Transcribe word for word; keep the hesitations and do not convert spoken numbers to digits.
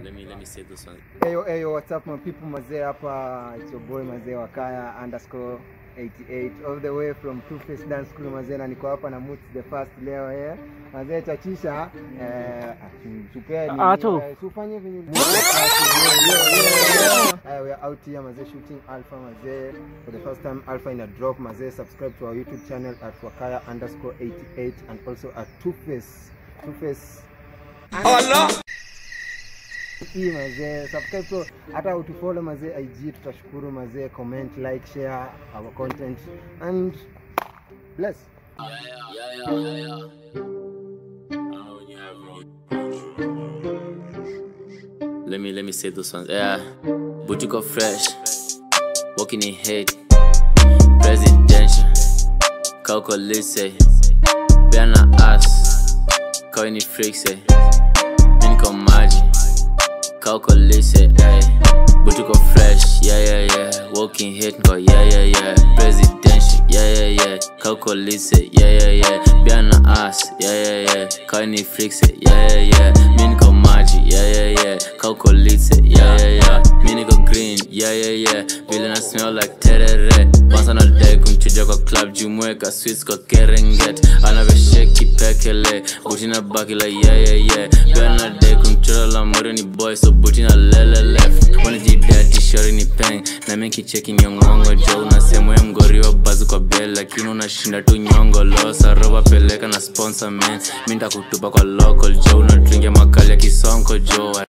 let me let me say this one. Hey yo, hey yo, what's up my people, mazee hapa, it's your boy mazee wakaya underscore eighty-eight all the way from Two Face Dance School mazee, na niko hapa na Moots the first leo here. Mazee chachisha eh superi sufanye vinyo. We are out here mazee shooting Alpha mazee for the first time. Alpha in a drop mazee. Subscribe to our YouTube channel at wakaya underscore eighty-eight and also at Two Face Two Face. Allah. Hii mazee, subscribe to hata utufollow mazee I G, tutashukuru mazee. Comment, like, share our content and bless. Yeah, yeah, yeah, yeah, yeah. Let me let me say this one. Yeah, Boutique fresh, walking in hate, presidential, calculate, Biana ass, coiny freaks, minko magic. Calculate, ay, Boutique fresh, yeah, yeah, yeah. Walking hit, go, yeah, yeah, yeah. Presidential, yeah, yeah, yeah. Calculate, yeah, yeah, yeah. Biana ass, yeah, yeah, yeah. Kanye freaks, yeah, yeah, yeah. Minko magic, yeah, yeah, yeah. Calculate, yeah, yeah, yeah. Miniko green, yeah, yeah, yeah. Villain smell like terere. Once on a day, kumchuja kwa club, jumweka sweets kwa kerenget. Anave shake pekele, butina baki like, yeah, yeah, yeah. Biana day, kumchuja la mori ni boy, so butina lele left. Wanna ji dirty, shori ni peng. Na menki checking nyongongo jo. Unasemo ya mgori wa bazu kwa bell, lakini unashinda tu nyongo losa. Roba peleka na sponsor man. Minta kutupa kwa local jo. Unadringia makali ya kisonko jo.